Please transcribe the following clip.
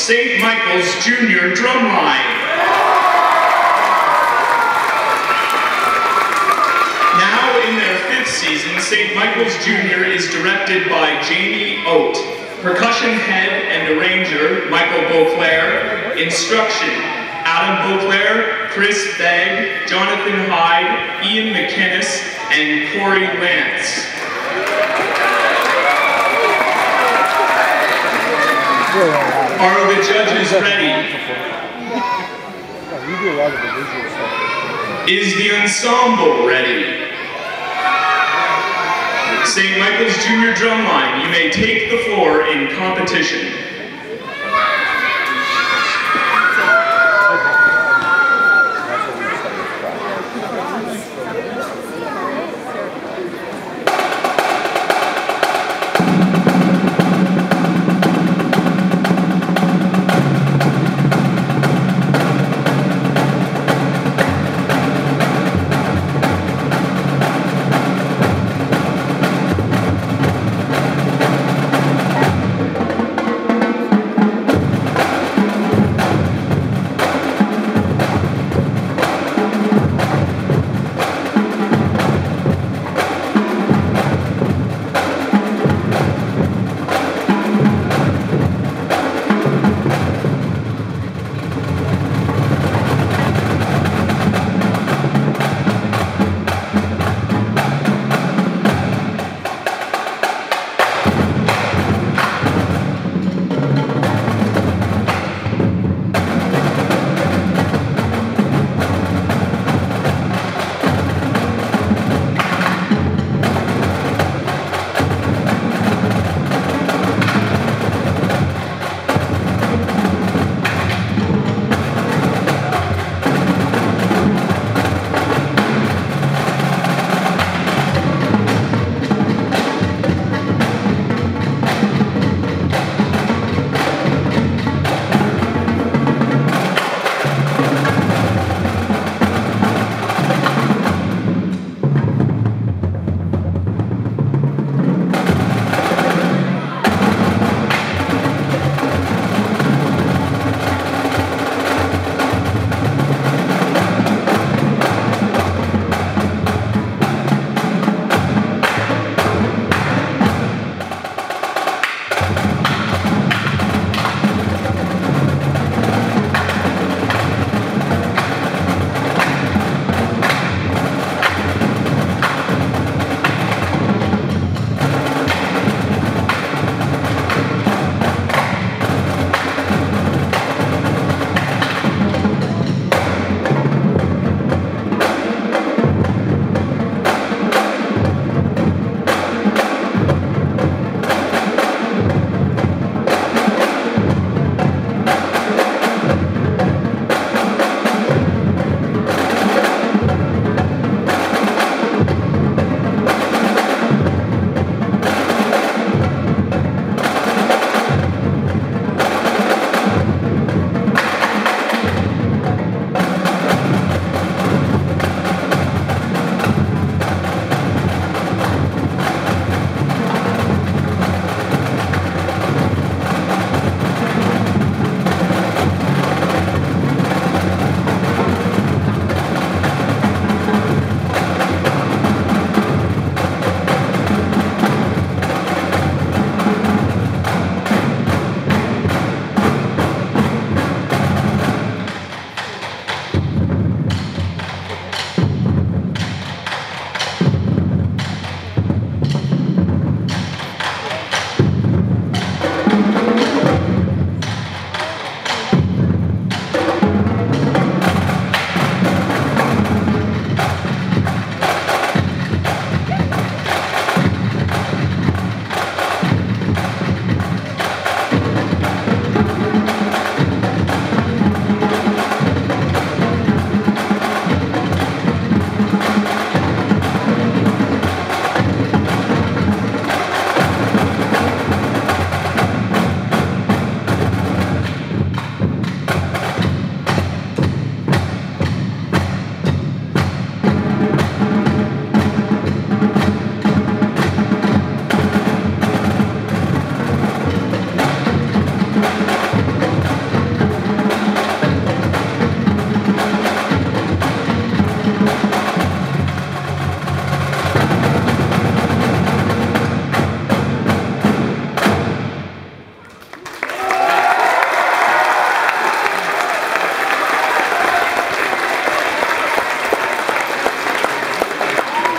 St. Michael's Junior Drumline. Now in their 5th season, St. Michael's Junior is directed by Jamie Oat. Percussion head and arranger, Michael Beauclair. Instruction, Adam Beauclair, Chris Begg, Jonathan Hyde, Ian McInnes, and Corey Lance. Are the judges ready? Is the ensemble ready? St. Michael's Junior Drumline, you may take the floor in competition.